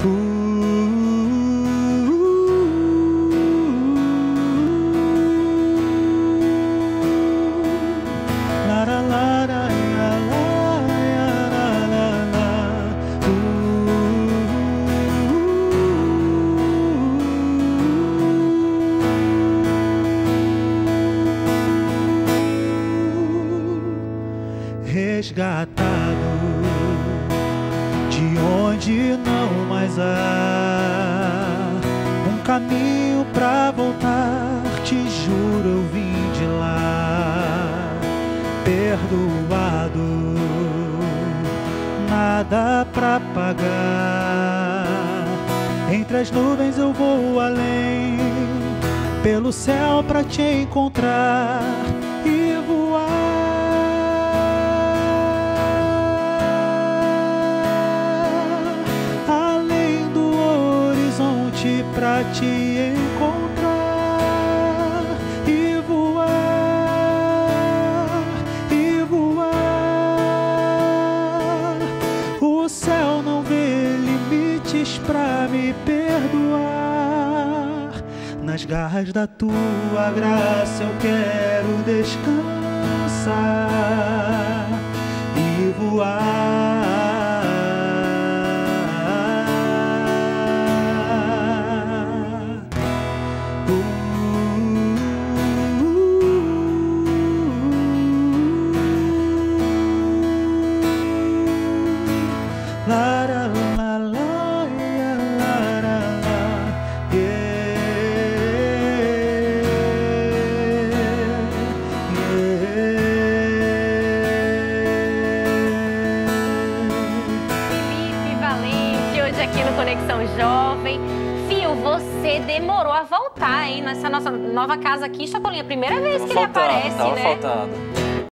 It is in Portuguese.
Resgatado de onde não mais há um caminho pra voltar, te juro eu vim de lá, perdoado, nada pra pagar. Entre as nuvens eu vou além, pelo céu pra te encontrar e voar. Pra te encontrar e voar, e voar. O céu não vê limites pra me perdoar. Nas garras da tua graça eu quero descansar e voar. Conexão Jovem. Fio, você demorou a voltar, hein? Nessa nossa nova casa aqui, Chapolin, a primeira vez que ele aparece, tava né? faltando.